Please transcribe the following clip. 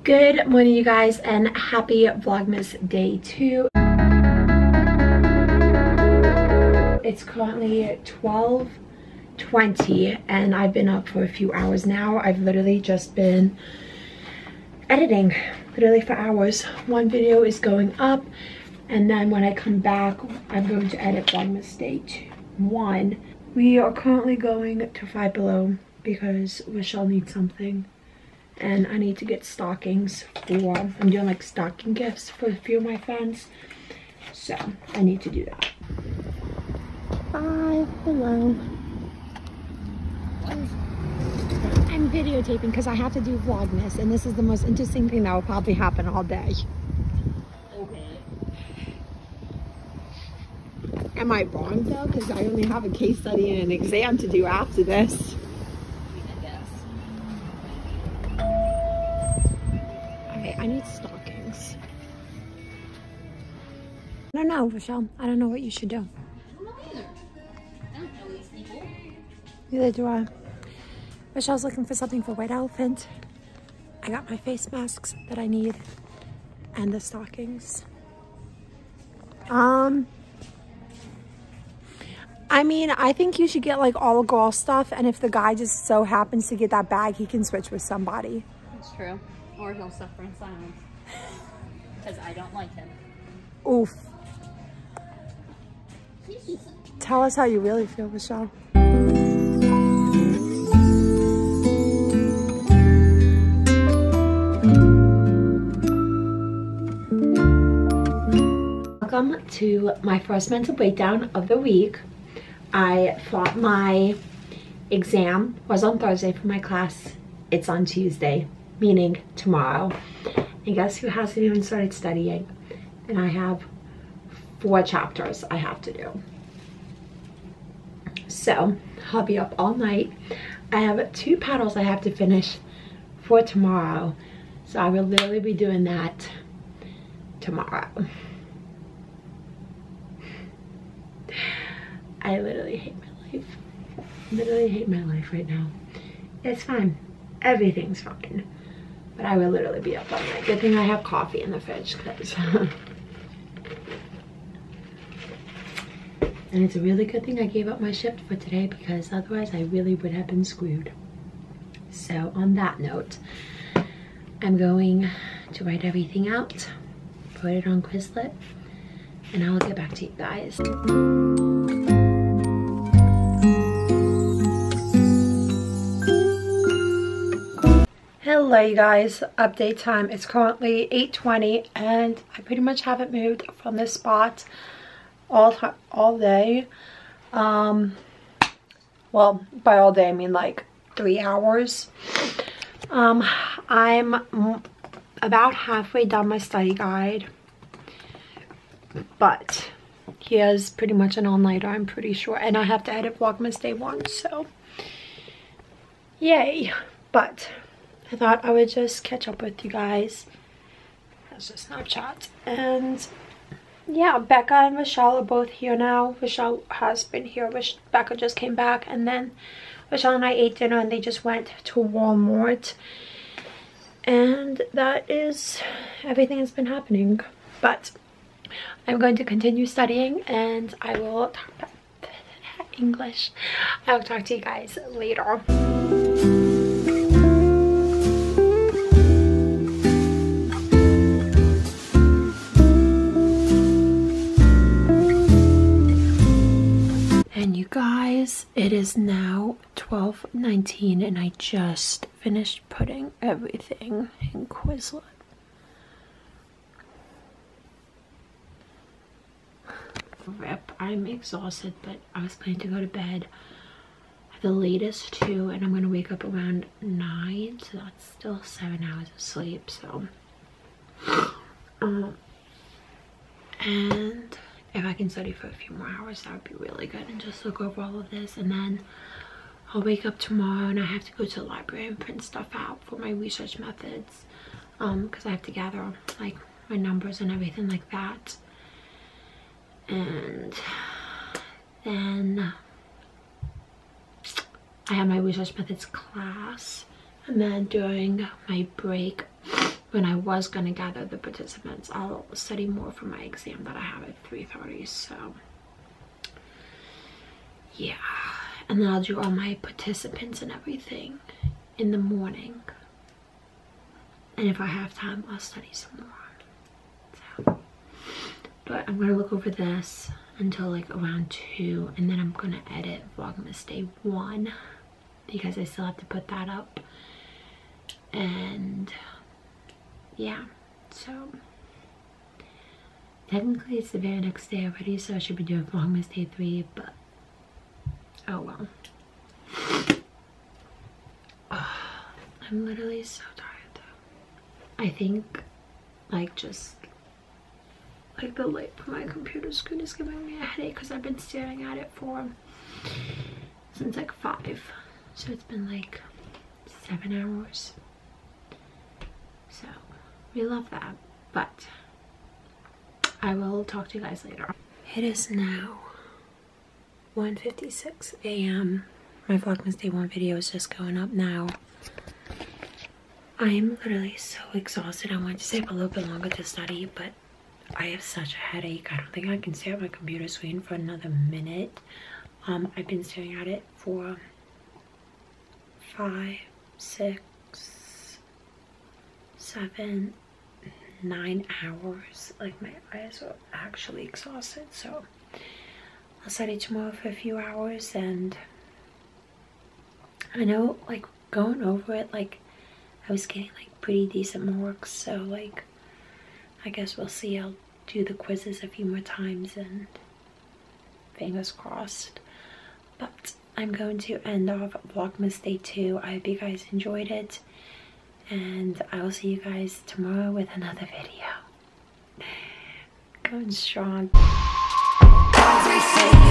Good morning, you guys, and happy Vlogmas day 2. It's currently 12:20 and I've been up for a few hours now. I've literally just been editing literally for hours. One video is going up, and then when I come back I'm going to edit Vlogmas day 1. We are currently going to Five Below because Rochelle needs something. And I need to get stockings for, I'm doing like stocking gifts for a few of my friends. So I need to do that. Five Below. I'm videotaping because I have to do Vlogmas, and this is the most interesting thing that will probably happen all day. Okay. Am I wrong though? Because I only have a case study and an exam to do after this. I need stockings. I don't know, Rochelle. I don't know what you should do. I don't know either. I don't know these people. Neither do I. Rochelle's looking for something for White Elephant. I got my face masks that I need and the stockings. I mean, I think you should get like all the girl stuff, and if the guy just so happens to get that bag, he can switch with somebody. That's true. Or he'll suffer in silence. Because I don't like him. Oof. Tell us how you really feel, Rochelle. Welcome to my first mental breakdown of the week. I thought my exam was on Thursday for my class. It's on Tuesday, meaning tomorrow. And guess who hasn't even started studying? And I have 4 chapters I have to do. So I'll be up all night. I have 2 paddles I have to finish for tomorrow. So I will literally be doing that tomorrow. I literally hate my life. Literally hate my life right now. It's fine. Everything's fine. But I will literally be up all night. Good thing I have coffee in the fridge, because and it's a really good thing I gave up my shift for today, because otherwise I really would have been screwed. So on that note, I'm going to write everything out, put it on Quizlet, and I'll get back to you guys. Hello you guys, update time. It's currently 8:20 and I pretty much haven't moved from this spot all day. Well, by all day I mean like 3 hours. I'm about halfway done my study guide, but here's pretty much an all-nighter, I'm pretty sure, and I have to edit Vlogmas day 1, so yay. But I thought I would just catch up with you guys. That's a Snapchat. And yeah, Becca and Rochelle are both here now. Rochelle has been here. Becca just came back, and then Rochelle and I ate dinner and they just went to Walmart. And that is everything that's been happening. But I'm going to continue studying, and I will talk about English. I'll talk to you guys later. And you guys, it is now 12:19 and I just finished putting everything in Quizlet. Rip, I'm exhausted, but I was planning to go to bed at the latest 2, and I'm gonna wake up around 9, so that's still 7 hours of sleep. So and if I can study for a few more hours, that would be really good, and just look over all of this. And then I'll wake up tomorrow and I have to go to the library and print stuff out for my research methods, because I have to gather like my numbers and everything like that. And then I have my research methods class, and then during my break when I was gonna gather the participants. I'll study more for my exam that I have at 3:30. So yeah, and then I'll do all my participants and everything in the morning, and if I have time I'll study some more. So, but I'm gonna look over this until like around 2, and then I'm gonna edit Vlogmas Day 1 because I still have to put that up. And yeah, so technically it's the very next day already, so I should be doing Vlogmas Day 3, but oh well. Oh, I'm literally so tired though. I think like just like the light from my computer screen is giving me a headache because I've been staring at it since like 5, so it's been like 7 hours. So we love that, but I will talk to you guys later. It is now 1:56 a.m. My Vlogmas Day 1 video is just going up now. I am literally so exhausted. I wanted to stay up a little bit longer to study, but I have such a headache. I don't think I can stare at my computer screen for another minute. I've been staring at it for 5, 6, 7, 9 hours. Like my eyes are actually exhausted, so I'll study tomorrow for a few hours. And I know like going over it, like I was getting like pretty decent marks, so like I guess we'll see. I'll do the quizzes a few more times and fingers crossed. But I'm going to end off Vlogmas Day 2. I hope you guys enjoyed it, and I will see you guys tomorrow with another video. Going strong.